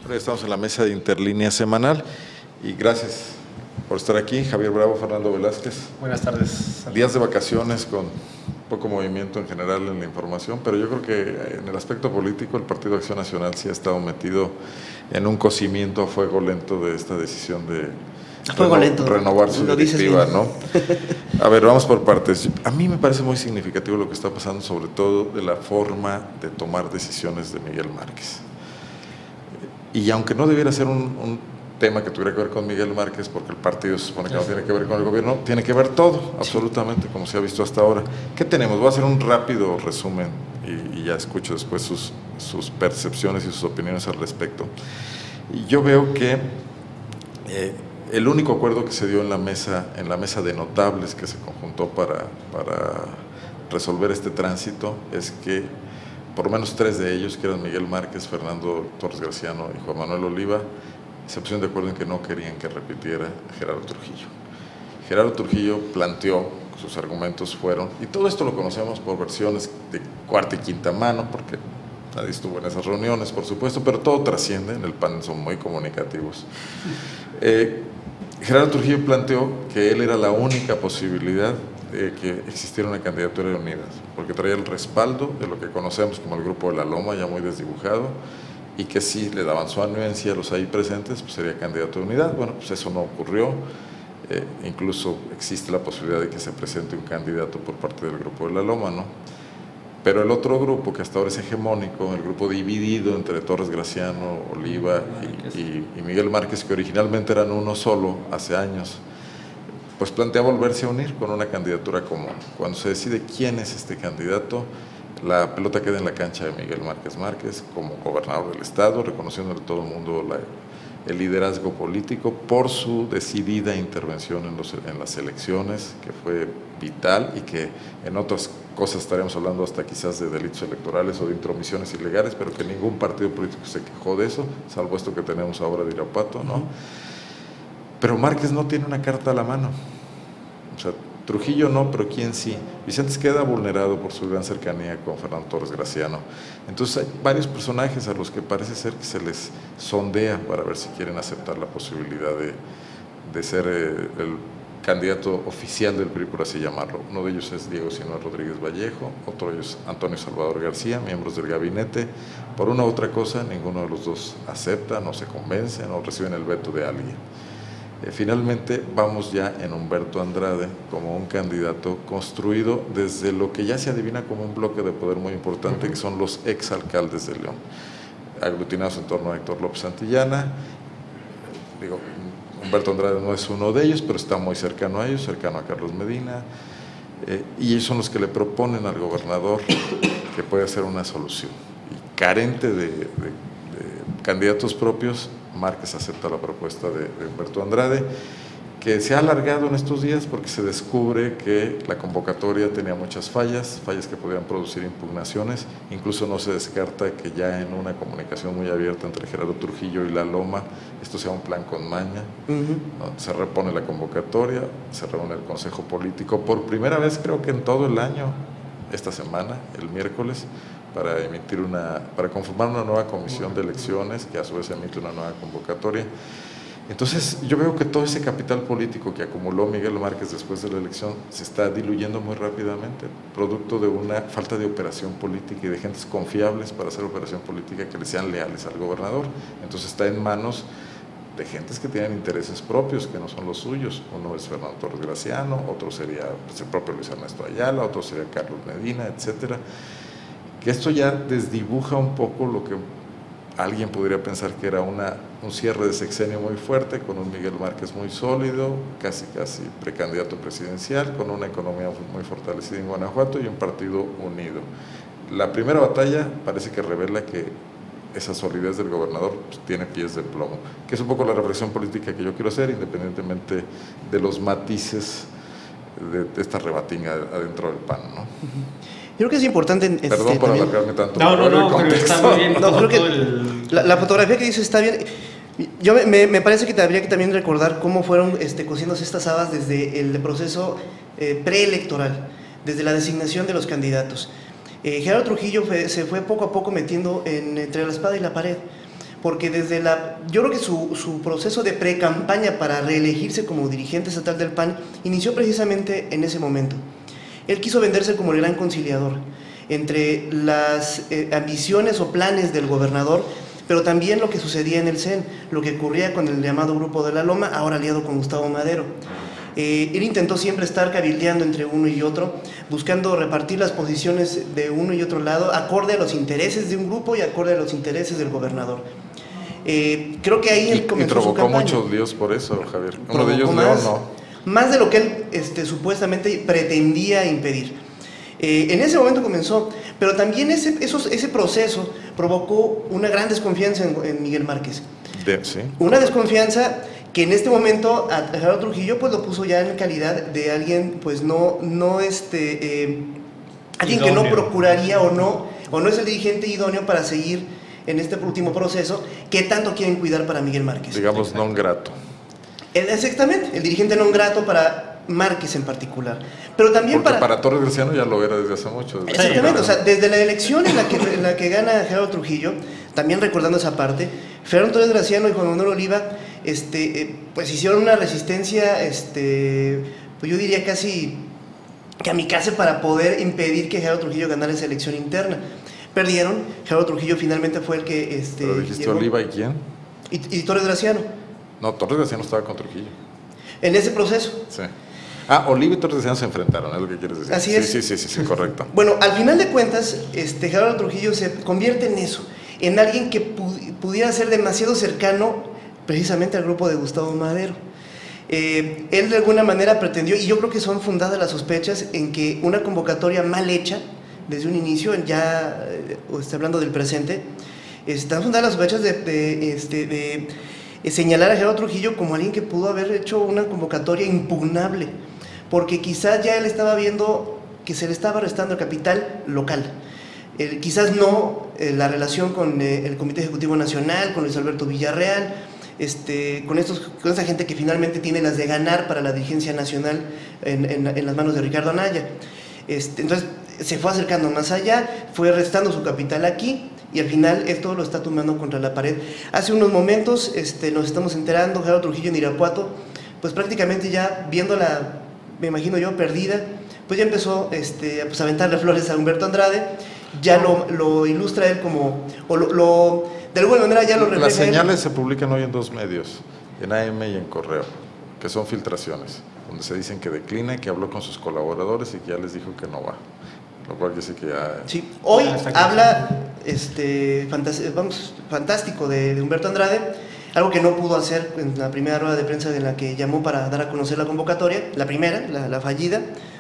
Estamos en la mesa de Interlínea semanal y gracias por estar aquí. Javier Bravo, Fernando Velázquez. Buenas tardes. Días de vacaciones con poco movimiento en general en la información, pero yo creo que en el aspecto político el Partido Acción Nacional sí ha estado metido en un cocimiento a fuego lento de esta decisión de renovar su directiva, ¿no? A ver, vamos por partes. A mí me parece muy significativo lo que está pasando, sobre todo de la forma de tomar decisiones de Miguel Márquez. Y aunque no debiera ser un tema que tuviera que ver con Miguel Márquez, porque el partido se supone que no tiene que ver con el gobierno, tiene que ver todo, absolutamente, como se ha visto hasta ahora. ¿Qué tenemos? Voy a hacer un rápido resumen y ya escucho después sus percepciones y sus opiniones al respecto. Y yo veo que el único acuerdo que se dio en la mesa de notables que se conjuntó para resolver este tránsito es que por lo menos 3 de ellos, que eran Miguel Márquez, Fernando Torres Graciano y Juan Manuel Oliva, se pusieron de acuerdo en que no querían que repitiera Gerardo Trujillo. Gerardo Trujillo planteó, sus argumentos fueron, y todo esto lo conocemos por versiones de cuarta y quinta mano, porque nadie estuvo en esas reuniones, por supuesto, pero todo trasciende, en el panel son muy comunicativos. Gerardo Trujillo planteó que él era la única posibilidad de que existiera una candidatura de Unidas, porque traía el respaldo de lo que conocemos como el Grupo de la Loma, ya muy desdibujado, y que si le daban su anuencia a los ahí presentes, pues sería candidato de Unidad. Bueno, pues eso no ocurrió, incluso existe la posibilidad de que se presente un candidato por parte del Grupo de la Loma, ¿no? Pero el otro grupo, que hasta ahora es hegemónico, el grupo dividido entre Torres Graciano, Oliva y Miguel Márquez, que originalmente eran uno solo hace años, pues plantea volverse a unir con una candidatura común. Cuando se decide quién es este candidato, la pelota queda en la cancha de Miguel Márquez Márquez como gobernador del estado, reconociendo a todo el mundo el liderazgo político por su decidida intervención en las elecciones, que fue vital y que en otras cosas estaríamos hablando hasta quizás de delitos electorales o de intromisiones ilegales, pero que ningún partido político se quejó de eso, salvo esto que tenemos ahora de Irapuato, ¿no? Pero Márquez no tiene una carta a la mano. O sea, Trujillo no, pero ¿quién sí? Vicentes queda vulnerado por su gran cercanía con Fernando Torres Graciano. Entonces hay varios personajes a los que parece ser que se les sondea para ver si quieren aceptar la posibilidad de ser el candidato oficial del PRI, por así llamarlo. Uno de ellos es Diego Sinúa Rodríguez Vallejo, otro de ellos Antonio Salvador García, miembros del gabinete. Por una u otra cosa, ninguno de los dos acepta, no se convence, no reciben el veto de alguien. Finalmente vamos ya en Humberto Andrade como un candidato construido desde lo que ya se adivina como un bloque de poder muy importante, que son los exalcaldes de León, aglutinados en torno a Héctor López Santillana. Digo, Humberto Andrade no es uno de ellos, pero está muy cercano a ellos, cercano a Carlos Medina, y ellos son los que le proponen al gobernador que puede hacer una solución. Y carente de candidatos propios, Márquez acepta la propuesta de Humberto Andrade, que se ha alargado en estos días porque se descubre que la convocatoria tenía muchas fallas que podían producir impugnaciones. Incluso no se descarta que ya en una comunicación muy abierta entre Gerardo Trujillo y La Loma, esto sea un plan con maña. ¿No? Se repone la convocatoria, se reúne el Consejo Político por primera vez creo que en todo el año, esta semana, el miércoles, para conformar una nueva comisión de elecciones, que a su vez emite una nueva convocatoria. Entonces yo veo que todo ese capital político que acumuló Miguel Márquez después de la elección se está diluyendo muy rápidamente, producto de una falta de operación política y de gentes confiables para hacer operación política que le sean leales al gobernador. Entonces está en manos de gentes que tienen intereses propios, que no son los suyos. Uno es Fernando Torres Graciano, otro sería pues, el propio Luis Ernesto Ayala, otro sería Carlos Medina, etcétera. Que esto ya desdibuja un poco lo que alguien podría pensar que era un cierre de sexenio muy fuerte, con un Miguel Márquez muy sólido, casi precandidato presidencial, con una economía muy fortalecida en Guanajuato y un partido unido. La primera batalla parece que revela que esa solidez del gobernador pues, tiene pies de plomo, que es un poco la reflexión política que yo quiero hacer, independientemente de los matices de esta rebatinga adentro del PAN, ¿no? Creo que es importante... Perdón por alargarme tanto. No, pero está muy bien. No, creo que la fotografía que dices está bien. Yo me parece que habría que también recordar cómo fueron cociéndose estas habas desde el proceso preelectoral, desde la designación de los candidatos. Gerardo Trujillo se fue poco a poco metiendo entre la espada y la pared, porque yo creo que su proceso de pre-campaña para reelegirse como dirigente estatal del PAN inició precisamente en ese momento. Él quiso venderse como el gran conciliador entre las ambiciones o planes del gobernador, pero también lo que sucedía en el CEN, lo que ocurría con el llamado Grupo de la Loma, ahora aliado con Gustavo Madero. Él intentó siempre estar cabildeando entre uno y otro, buscando repartir las posiciones de uno y otro lado, acorde a los intereses de un grupo y acorde a los intereses del gobernador. Creo que ahí él comenzó su campaña. Y provocó muchos líos por eso, Javier. Uno de ellos, León, no. Más de lo que él supuestamente pretendía impedir. En ese momento comenzó, pero también ese proceso provocó una gran desconfianza en Miguel Márquez. Sí. Una desconfianza que en este momento a Gerardo Trujillo pues lo puso ya en calidad de alguien pues alguien que no procuraría o no es el dirigente idóneo para seguir en este último proceso que tanto quieren cuidar para Miguel Márquez. Digamos non grato. Exactamente, el dirigente non grato para Márquez en particular, pero también porque para Torres Graciano ya lo era desde hace mucho. Exactamente, o sea, desde la elección en la que gana Gerardo Trujillo, también recordando esa parte, Fernando Torres Graciano y Juan Manuel Oliva, pues hicieron una resistencia, pues yo diría casi kamikaze para poder impedir que Gerardo Trujillo ganara esa elección interna. Perdieron, Gerardo Trujillo finalmente fue el que ¿Pero dijiste llegó. Oliva y quién? Y Torres Graciano. No, Torres Graciano estaba con Trujillo. En ese proceso. Sí. Oliva y Torres Graciano se enfrentaron, es lo que quieres decir. Así es. Sí, correcto. Bueno, al final de cuentas, Gerardo Trujillo se convierte en eso, en alguien que pudiera ser demasiado cercano precisamente al grupo de Gustavo Madero. Él de alguna manera pretendió, y yo creo que son fundadas las sospechas, en que una convocatoria mal hecha, desde un inicio, ya hablando del presente, están fundadas las sospechas de señalar a Gerardo Trujillo como alguien que pudo haber hecho una convocatoria impugnable, porque quizás ya él estaba viendo que se le estaba restando el capital local. Quizás no la relación con el Comité Ejecutivo Nacional, con Luis Alberto Villarreal, con esa gente que finalmente tiene las de ganar para la dirigencia nacional en las manos de Ricardo Anaya. Entonces se fue acercando más allá, fue restando su capital aquí, y al final esto lo está tumbando contra la pared. Hace unos momentos nos estamos enterando, Gerardo Trujillo en Irapuato, pues prácticamente ya viéndola, me imagino yo, perdida, pues ya empezó pues a aventarle flores a Humberto Andrade, ya lo ilustra él como, de alguna manera ya lo refleja. Las señales se publican hoy en dos medios, en AM y en Correo, que son filtraciones, donde se dicen que declina, que habló con sus colaboradores y que ya les dijo que no va. Lo cual yo sé que ya... Sí, hoy habla fantástico de Humberto Andrade, algo que no pudo hacer en la primera rueda de prensa de la que llamó para dar a conocer la convocatoria, la primera, la fallida.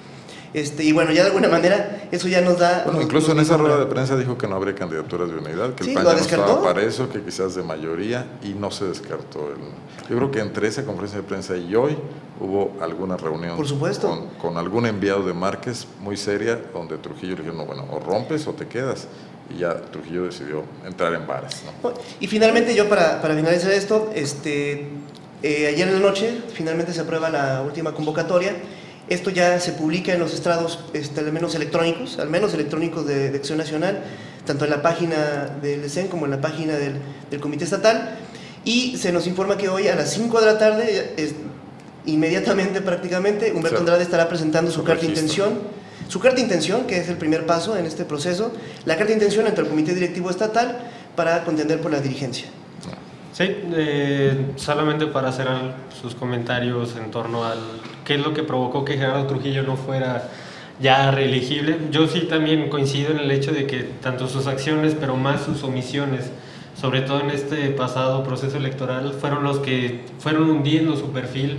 Y bueno, ya de alguna manera eso ya nos da... Bueno, incluso en esa rueda de prensa dijo que no habría candidaturas de unidad, que el PAN ya no estaba para eso, que quizás de mayoría, y no se descartó. Yo creo que entre esa conferencia de prensa y hoy hubo alguna reunión, por supuesto, con algún enviado de Márquez muy seria, donde Trujillo le dijo, no, bueno, o rompes o te quedas, y ya Trujillo decidió entrar en varas, ¿no? Y finalmente yo para finalizar esto, ayer en la noche finalmente se aprueba la última convocatoria. Esto ya se publica en los estrados al menos electrónicos de Acción Nacional, tanto en la página del CEN como en la página del Comité Estatal, y se nos informa que hoy a las 5 de la tarde, inmediatamente prácticamente, Humberto Andrade estará presentando su carta de intención, que es el primer paso en este proceso, la carta de intención ante el Comité Directivo Estatal para contender por la dirigencia. Sí, solamente para cerrar sus comentarios en torno al qué es lo que provocó que Gerardo Trujillo no fuera ya reelegible. Yo sí también coincido en el hecho de que tanto sus acciones, pero más sus omisiones, sobre todo en este pasado proceso electoral, fueron los que fueron hundiendo su perfil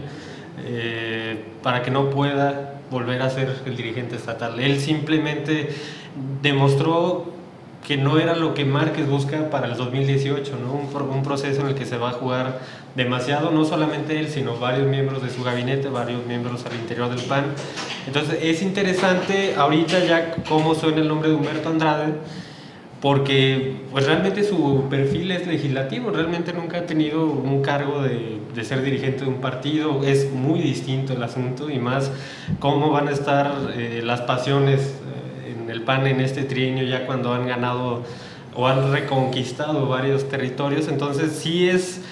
para que no pueda volver a ser el dirigente estatal. Él simplemente demostró que no era lo que Márquez busca para el 2018, ¿no? Un proceso en el que se va a jugar demasiado, no solamente él, sino varios miembros de su gabinete, varios miembros al interior del PAN. Entonces es interesante ahorita ya cómo suena el nombre de Humberto Andrade, porque pues realmente su perfil es legislativo, realmente nunca ha tenido un cargo de ser dirigente de un partido, es muy distinto el asunto, y más cómo van a estar las pasiones en el PAN en este trienio, ya cuando han ganado o han reconquistado varios territorios, entonces sí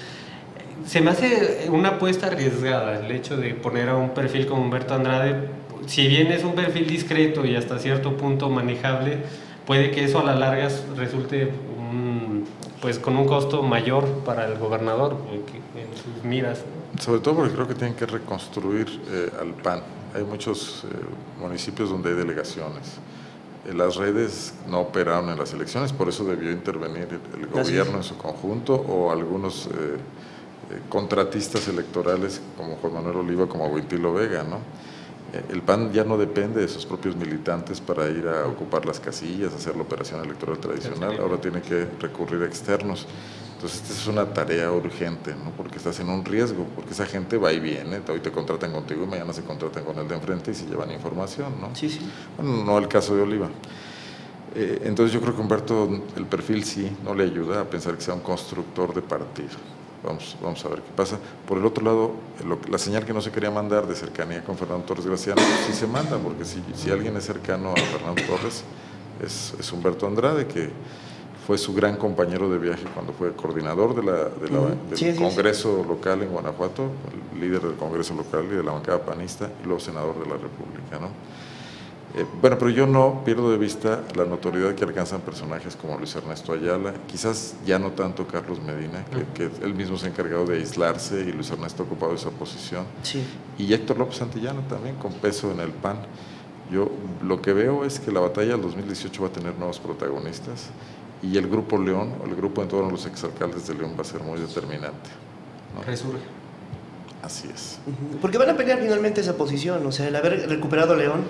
se me hace una apuesta arriesgada el hecho de poner a un perfil como Humberto Andrade. Si bien es un perfil discreto y hasta cierto punto manejable, puede que eso a la larga resulte pues con un costo mayor para el gobernador en sus miras. Sobre todo porque creo que tienen que reconstruir al PAN. Hay muchos municipios donde hay delegaciones. Las redes no operaron en las elecciones, por eso debió intervenir el gobierno en su conjunto o algunos contratistas electorales como Juan Manuel Oliva, como Wintilo Vega, ¿no? El PAN ya no depende de sus propios militantes para ir a ocupar las casillas, hacer la operación electoral tradicional, ahora tiene que recurrir a externos. Entonces esta es una tarea urgente, ¿no? Porque estás en un riesgo, porque esa gente va y viene, hoy te contratan contigo y mañana se contratan con el de enfrente y se llevan información, ¿no? Sí, sí. Bueno, no el caso de Oliva. Entonces yo creo que Humberto, el perfil sí, no le ayuda a pensar que sea un constructor de partido. Vamos a ver qué pasa. Por el otro lado, la señal que no se quería mandar de cercanía con Fernando Torres Graciano, pues sí se manda, porque si alguien es cercano a Fernando Torres, es Humberto Andrade, que fue su gran compañero de viaje cuando fue coordinador del Congreso local en Guanajuato, el líder del Congreso local y de la bancada panista, y luego senador de la República, ¿no? Bueno, pero yo no pierdo de vista la notoriedad que alcanzan personajes como Luis Ernesto Ayala, quizás ya no tanto Carlos Medina, que él mismo se ha encargado de aislarse y Luis Ernesto ha ocupado esa posición, y Héctor López Santillana también con peso en el PAN. Yo lo que veo es que la batalla del 2018 va a tener nuevos protagonistas y el Grupo León, o el grupo en todos los exalcaldes de León va a ser muy determinante, ¿no? Resurge. Así es. Porque van a pelear finalmente esa posición, o sea, el haber recuperado León.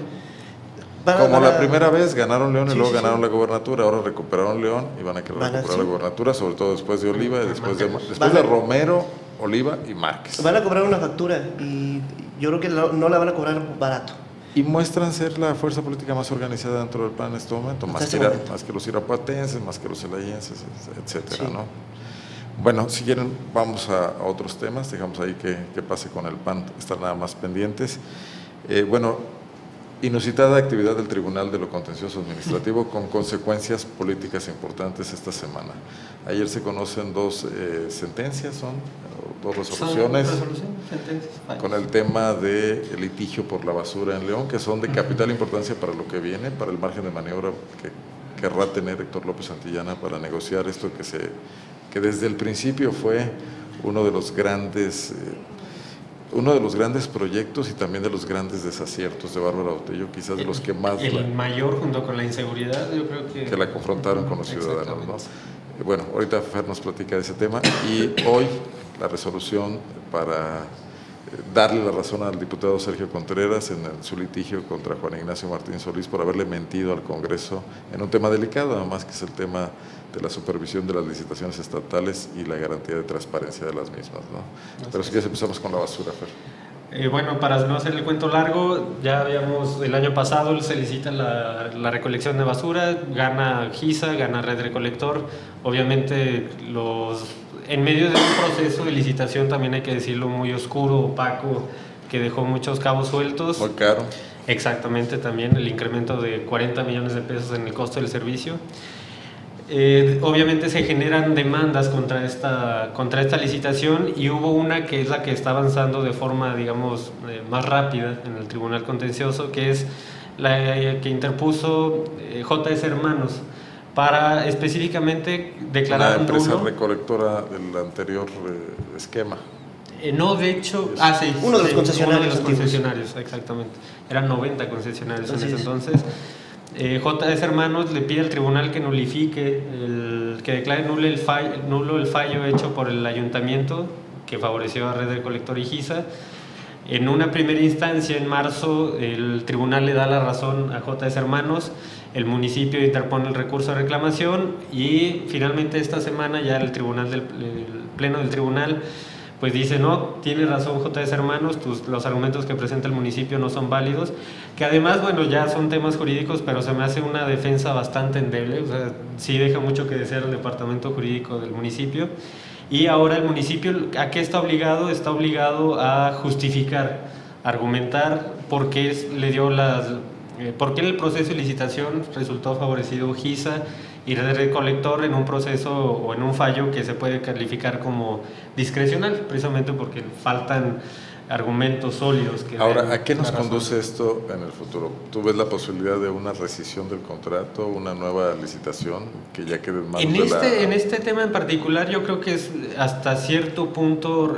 La primera vez ganaron León y luego ganaron la gobernatura, ahora recuperaron León y van a querer recuperar la gobernatura, sobre todo después de Oliva, y después de Romero, Oliva y Márquez. Van a cobrar una factura y yo creo que no la van a cobrar barato. Y muestran ser la fuerza política más organizada dentro del PAN en este momento, más que los irapuatenses, más que los celayenses, etcétera, ¿no? Bueno, si quieren vamos a otros temas, dejamos ahí que pase con el PAN, estar nada más pendientes. Inusitada actividad del Tribunal de lo Contencioso Administrativo con consecuencias políticas importantes esta semana. Ayer se conocen dos sentencias, dos resoluciones con el tema de litigio por la basura en León, que son de capital importancia para lo que viene, para el margen de maniobra que querrá tener Héctor López Santillana para negociar esto que desde el principio fue uno de los grandes proyectos y también de los grandes desaciertos de Bárbara Botello, quizás de los que más... El mayor junto con la inseguridad, yo creo que la confrontaron con los ciudadanos, ¿no? Bueno, ahorita Fer nos platica de ese tema y hoy la resolución para darle la razón al diputado Sergio Contreras en su litigio contra Juan Ignacio Martín Solís por haberle mentido al Congreso en un tema delicado, además que es el tema de la supervisión de las licitaciones estatales y la garantía de transparencia de las mismas, ¿no? Pero si quieres empezamos con la basura, Fer. Bueno, para no hacer el cuento largo, ya habíamos, el año pasado se licita la recolección de basura, gana GISA, gana Red Recolector, obviamente en medio de un proceso de licitación también hay que decirlo muy oscuro, opaco, que dejó muchos cabos sueltos. Muy caro. Exactamente, también el incremento de 40 millones de pesos en el costo del servicio. Obviamente se generan demandas contra esta licitación y hubo una que es la que está avanzando de forma, digamos, más rápida en el Tribunal Contencioso, que es la que interpuso JS Hermanos para específicamente declarar una empresa recolectora del anterior esquema. No, de hecho, uno de los concesionarios. Uno de los concesionarios, exactamente. Eran 90 concesionarios en ese entonces. JS Hermanos le pide al tribunal que nulifique, que declare nulo el fallo hecho por el ayuntamiento que favoreció a Red Recolector y GISA. En una primera instancia, en marzo, el tribunal le da la razón a JS Hermanos, el municipio interpone el recurso de reclamación y finalmente esta semana ya el pleno del tribunal pues dice, no, tiene razón JS Hermanos, los argumentos que presenta el municipio no son válidos, que además, bueno, ya son temas jurídicos, pero se me hace una defensa bastante endeble, o sea, sí deja mucho que desear el departamento jurídico del municipio, y ahora el municipio, ¿a qué está obligado? Está obligado a justificar, argumentar por qué en el proceso de licitación resultó favorecido GISA y red recolector en un proceso o en un fallo que se puede calificar como discrecional, precisamente porque faltan argumentos sólidos. Ahora, ¿a qué nos conduce esto en el futuro? ¿Tú ves la posibilidad de una rescisión del contrato, una nueva licitación que ya quede en manos En este tema en particular, yo creo que es hasta cierto punto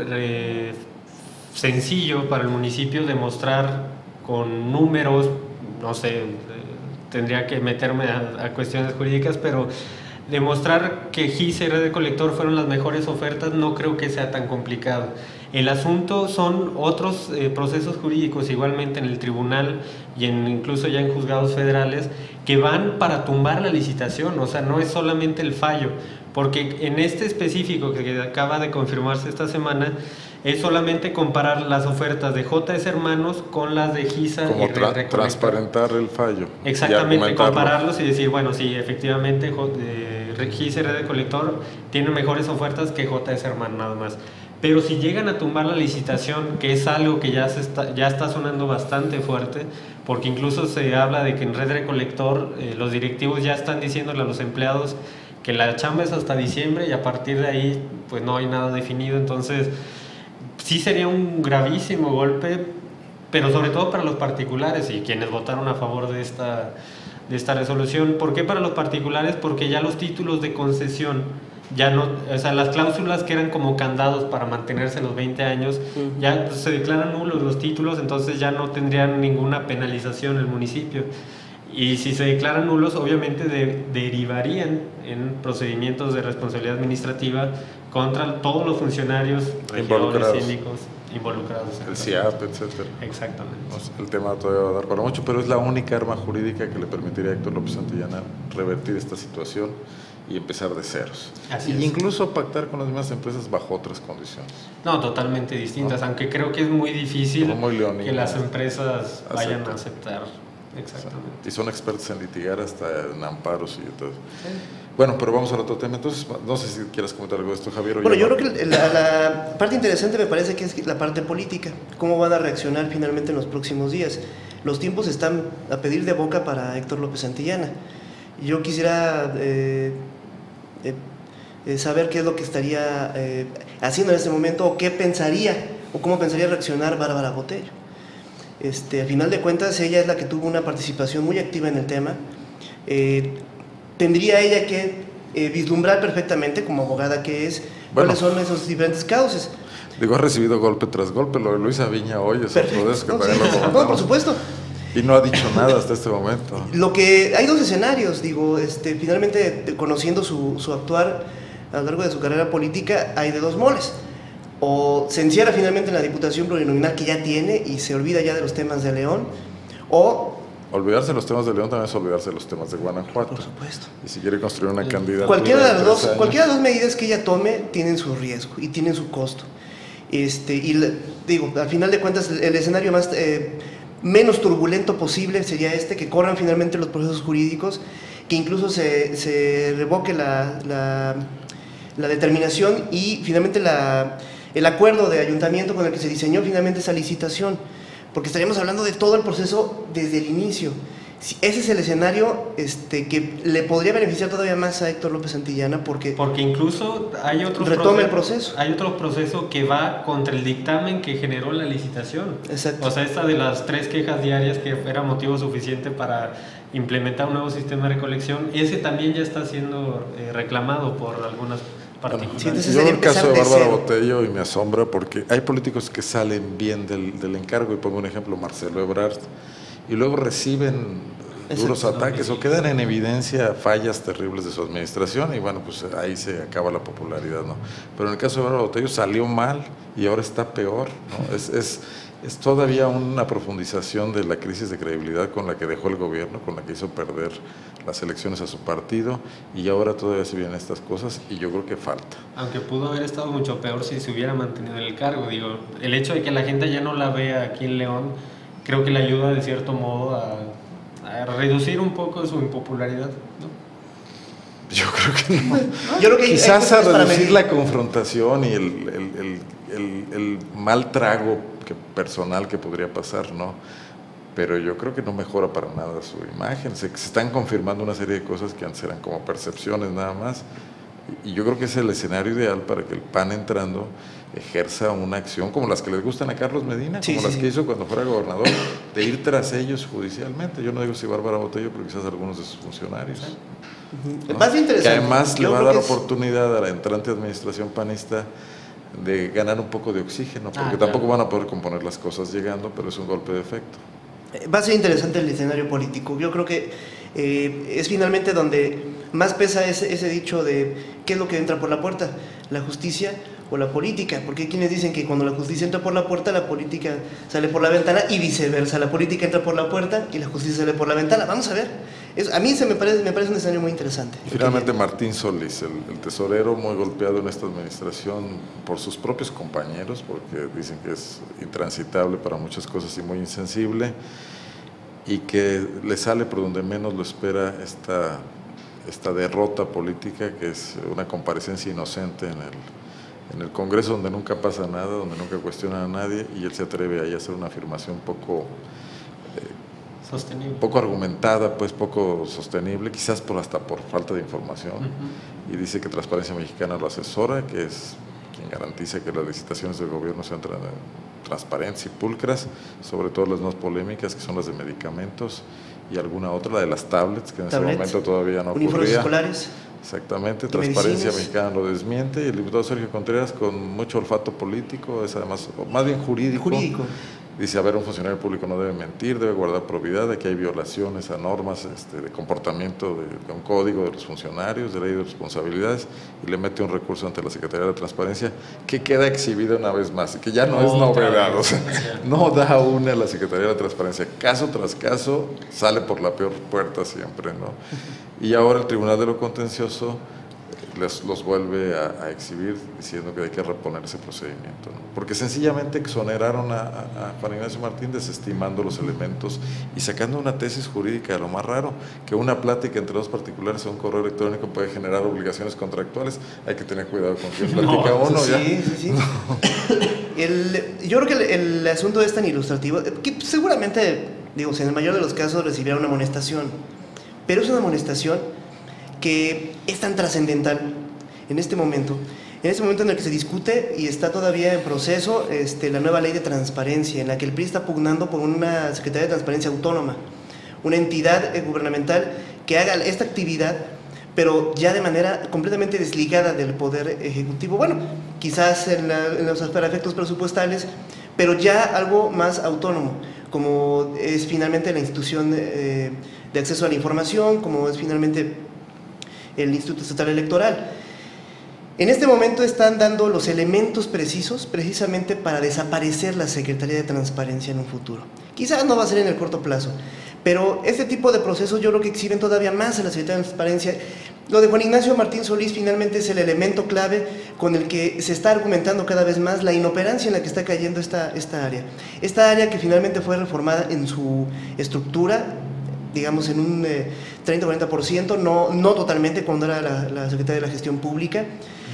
sencillo para el municipio demostrar con números, no sé, tendría que meterme a cuestiones jurídicas, pero demostrar que GISA y red recolector fueron las mejores ofertas no creo que sea tan complicado. El asunto son otros procesos jurídicos, igualmente en el tribunal y incluso ya en juzgados federales, que van para tumbar la licitación. O sea, no es solamente el fallo, porque en este específico que acaba de confirmarse esta semana, es solamente comparar las ofertas de JS Hermanos con las de GISA como y red recolector. Transparentar el fallo. Exactamente, compararlos y decir, bueno, sí, efectivamente GISA y red recolector tienen mejores ofertas que JS Hermanos nada más. Pero si llegan a tumbar la licitación, que es algo que ya está sonando bastante fuerte, porque incluso se habla de que en red recolector los directivos ya están diciéndole a los empleados que la chamba es hasta diciembre y a partir de ahí pues no hay nada definido. Entonces sí sería un gravísimo golpe, pero sobre todo para los particulares y quienes votaron a favor de esta resolución. ¿Por qué para los particulares? Porque ya los títulos de concesión ya no, o sea, las cláusulas que eran como candados para mantenerse los 20 años, ya se declaran nulos los títulos, entonces ya no tendrían ninguna penalización el municipio. Y si se declaran nulos, obviamente derivarían en procedimientos de responsabilidad administrativa contra todos los funcionarios, regidores, síndicos involucrados. El CIAP, etcétera. Exactamente. El tema todavía va a dar para mucho, pero es la única arma jurídica que le permitiría a Héctor López Santillana revertir esta situación y empezar de ceros. Y incluso pactar con las mismas empresas bajo otras condiciones. No, totalmente distintas, ¿no? Aunque creo que es muy difícil que las empresas vayan a aceptar. Exactamente. Y son expertos en litigar hasta en amparos y todo. Sí. Bueno, pero vamos al otro tema. Entonces, no sé si quieres comentar algo de esto, Javier. Bueno, yo creo que la parte interesante me parece que es la parte política. ¿Cómo van a reaccionar finalmente en los próximos días? Los tiempos están a pedir de boca para Héctor López Santillana. Yo quisiera saber qué es lo que estaría haciendo en este momento, o qué pensaría, o cómo pensaría reaccionar Bárbara Botello. A final de cuentas, ella es la que tuvo una participación muy activa en el tema. Tendría ella que vislumbrar perfectamente, como abogada que es, cuáles son esos diferentes cauces. Digo, ha recibido golpe tras golpe. Lo de Luisa Viña hoy es otro de esos que también lo comentamos. No, por supuesto. Y no ha dicho nada hasta este momento. Hay dos escenarios, digo, finalmente conociendo su actuar a lo largo de su carrera política, hay de dos moles. O se encierra finalmente en la Diputación Plurinominal que ya tiene y se olvida ya de los temas de León, o... Olvidarse de los temas de León también es olvidarse de los temas de Guanajuato. Por supuesto. Y si quiere construir una candidatura... Cualquiera de las dos medidas que ella tome tienen su riesgo y tienen su costo. Digo, al final de cuentas, el escenario menos turbulento posible sería que corran finalmente los procesos jurídicos, que incluso se revoque la determinación y finalmente el acuerdo de ayuntamiento con el que se diseñó finalmente esa licitación, porque estaríamos hablando de todo el proceso desde el inicio. Ese es el escenario que le podría beneficiar todavía más a Héctor López Santillana, porque incluso hay otro proceso. Hay otro proceso que va contra el dictamen que generó la licitación. Exacto. O sea, esta de las 3 quejas diarias que era motivo suficiente para implementar un nuevo sistema de recolección, ese también ya está siendo reclamado por algunas particulares. Yo el caso de Bárbara Botello y me asombra porque hay políticos que salen bien del encargo, y pongo un ejemplo, Marcelo Ebrard, y luego reciben duros ataques o quedan en evidencia fallas terribles de su administración, y bueno, pues ahí se acaba la popularidad, ¿no? Pero en el caso de Bárbara Botello salió mal y ahora está peor, ¿no? Es todavía una profundización de la crisis de credibilidad con la que dejó el gobierno, con la que hizo perder las elecciones a su partido, y ahora todavía se vienen estas cosas, y yo creo que falta. Aunque pudo haber estado mucho peor si se hubiera mantenido en el cargo. Digo, el hecho de que la gente ya no la vea aquí en León, creo que le ayuda de cierto modo a reducir un poco su impopularidad, ¿no? Yo creo que no. Yo creo que quizás a reducir la confrontación y el mal trago personal que podría pasar, ¿no? pero yo creo que no mejora para nada su imagen. Se están confirmando una serie de cosas que antes eran como percepciones nada más, y yo creo que es el escenario ideal para que el PAN entrando ejerza una acción como las que les gustan a Carlos Medina, como las que hizo cuando fuera gobernador, de ir tras ellos judicialmente. Yo no digo si Bárbara Botello, pero quizás algunos de sus funcionarios. ¿No? Más interesante. Que además le va a dar oportunidad a la entrante administración panista de ganar un poco de oxígeno, porque tampoco van a poder componer las cosas llegando, pero es un golpe de efecto. Va a ser interesante el escenario político. Yo creo que es finalmente donde más pesa ese dicho de qué es lo que entra por la puerta, la justicia o la política, porque hay quienes dicen que cuando la justicia entra por la puerta, la política sale por la ventana, y viceversa, la política entra por la puerta y la justicia sale por la ventana. Vamos a ver. A mí me parece un escenario muy interesante. Y finalmente Martín Solís, el tesorero, muy golpeado en esta administración por sus propios compañeros, porque dicen que es intransitable para muchas cosas y muy insensible, y que le sale por donde menos lo espera esta derrota política, que es una comparecencia inocente en el Congreso, donde nunca pasa nada, donde nunca cuestiona a nadie, y él se atreve ahí a hacer una afirmación poco argumentada, pues poco sostenible, quizás hasta por falta de información, y dice que Transparencia Mexicana lo asesora, que es quien garantiza que las licitaciones del gobierno sean transparentes y pulcras, sobre todo las más polémicas, que son las de medicamentos y alguna otra, la de las tablets, que en ese momento todavía no ocurría. Uniformes escolares. Exactamente, Transparencia Mexicana lo desmiente, y el diputado Sergio Contreras, con mucho olfato político, es además, más bien jurídico. Dice, a ver, un funcionario público no debe mentir, debe guardar probidad, aquí hay violaciones a normas de comportamiento de un código de los funcionarios, de ley de responsabilidades, y le mete un recurso ante la Secretaría de Transparencia, que queda exhibido una vez más, que ya no es novedad, o sea, no da una a la Secretaría de Transparencia, caso tras caso sale por la peor puerta siempre, ¿no? Y ahora el Tribunal de lo Contencioso los vuelve a exhibir, diciendo que hay que reponer ese procedimiento, ¿no? Porque sencillamente exoneraron a Juan Ignacio Martín, desestimando los elementos y sacando una tesis jurídica de lo más raro, que una plática entre dos particulares o un correo electrónico puede generar obligaciones contractuales. Hay que tener cuidado con quién platica uno. Sí. Yo creo que el asunto es tan ilustrativo que seguramente, digo, en el mayor de los casos recibirá una amonestación, pero es una amonestación que es tan trascendental en este momento en el que se discute y está todavía en proceso la nueva ley de transparencia, en la que el PRI está pugnando por una Secretaría de Transparencia autónoma, una entidad gubernamental que haga esta actividad, pero ya de manera completamente desligada del Poder Ejecutivo. Bueno, quizás en los efectos presupuestales, pero ya algo más autónomo, como es finalmente la institución de acceso a la información, como es finalmente el Instituto Estatal Electoral. En este momento están dando los elementos precisos precisamente para desaparecer la Secretaría de Transparencia en un futuro. Quizás no va a ser en el corto plazo, pero este tipo de procesos yo creo que exhiben todavía más a la Secretaría de Transparencia. Lo de Juan Ignacio Martín Solís finalmente es el elemento clave con el que se está argumentando cada vez más la inoperancia en la que está cayendo esta área. Esta área que finalmente fue reformada en su estructura, digamos en un 30-40%, no totalmente cuando era la Secretaría de la Gestión Pública,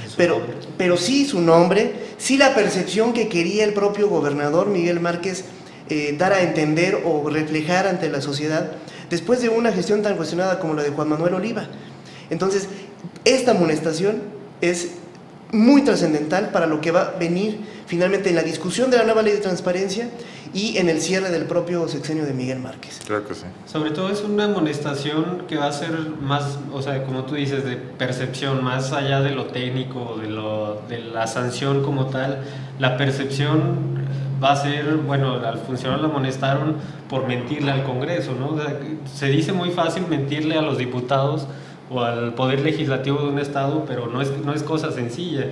pero sí su nombre, sí la percepción que quería el propio gobernador Miguel Márquez dar a entender o reflejar ante la sociedad después de una gestión tan cuestionada como la de Juan Manuel Oliva. Entonces, esta amonestación es muy trascendental para lo que va a venir finalmente en la discusión de la nueva ley de transparencia y en el cierre del propio sexenio de Miguel Márquez. Claro que sí. Sobre todo es una amonestación que va a ser más, o sea, como tú dices, de percepción, más allá de lo técnico, de la sanción como tal. La percepción va a ser, bueno, al funcionario lo amonestaron por mentirle al Congreso, ¿no? O sea, se dice muy fácil mentirle a los diputados o al Poder Legislativo de un Estado, pero no es cosa sencilla.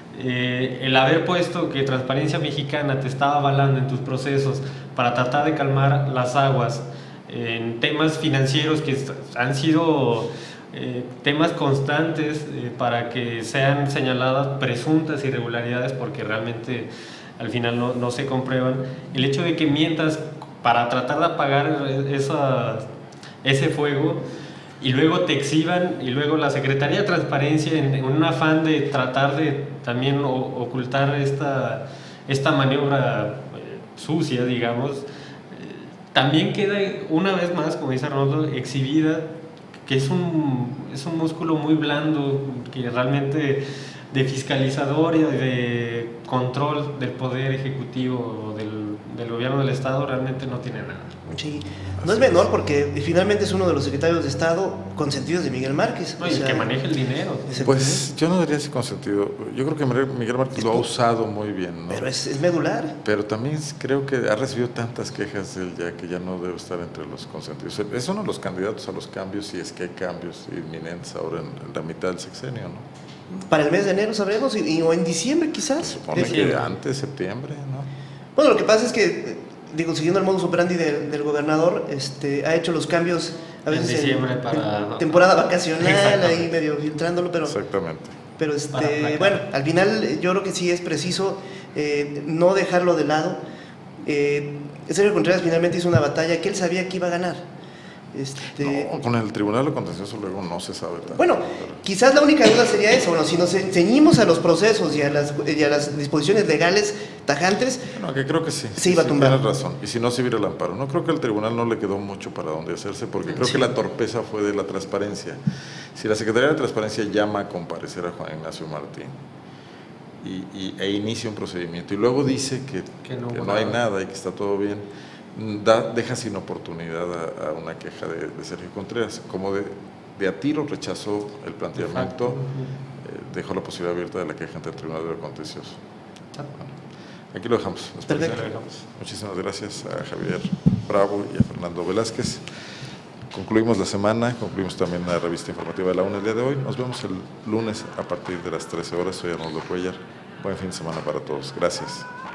El haber puesto que Transparencia Mexicana te estaba avalando en tus procesos para tratar de calmar las aguas en temas financieros que han sido temas constantes para que sean señaladas presuntas irregularidades, porque realmente al final no se comprueban. El hecho de que mientas para tratar de apagar ese fuego y luego te exhiban, y luego la Secretaría de Transparencia en un afán de tratar de también ocultar esta maniobra sucia, digamos, también queda una vez más, como dice Arnoldo, exhibida que es un músculo muy blando, que realmente de fiscalizador y de control del poder ejecutivo del gobierno del Estado realmente no tiene nada. Sí, no es menor porque finalmente es uno de los secretarios de Estado consentidos de Miguel Márquez. No, y que maneja el dinero. Pues yo no diría si consentido. Yo creo que Miguel Márquez lo ha usado muy bien, ¿no? Pero es medular. Pero también creo que ha recibido tantas quejas de él ya que ya no debe estar entre los consentidos. Es uno de los candidatos a los cambios, si es que hay cambios inminentes ahora en la mitad del sexenio, ¿no? Para el mes de enero sabremos, o en diciembre quizás. Supone que antes, septiembre, ¿no? Bueno, lo que pasa es que, siguiendo el modus operandi del gobernador, ha hecho los cambios a veces en diciembre para temporada vacacional, ahí medio filtrándolo, pero... Exactamente. Pero bueno, al final yo creo que sí es preciso no dejarlo de lado. Sergio Contreras finalmente hizo una batalla que él sabía que iba a ganar. No, con el Tribunal de Contencioso luego no se sabe tanto. Bueno, quizás la única duda sería eso. Bueno, si nos ceñimos a los procesos y a las disposiciones legales tajantes, bueno, que creo que sí. Se iba a tumbar. Tienes razón. Y si no, se viera el amparo. No creo que al tribunal no le quedó mucho para dónde hacerse, porque creo que la torpeza fue de la transparencia. Si la Secretaría de Transparencia llama a comparecer a Juan Ignacio Martín e inicia un procedimiento y luego dice que no hay nada y que está todo bien, deja sin oportunidad a una queja de Sergio Contreras. Como de a tiro rechazó el planteamiento, dejó la posibilidad abierta de la queja ante el Tribunal de Contencioso. Bueno, aquí lo dejamos. Muchísimas gracias a Javier Bravo y a Fernando Velázquez. Concluimos la semana, concluimos también la revista informativa de la UNA el día de hoy. Nos vemos el lunes a partir de las 13 horas. Soy Arnoldo Cuellar. Buen fin de semana para todos. Gracias.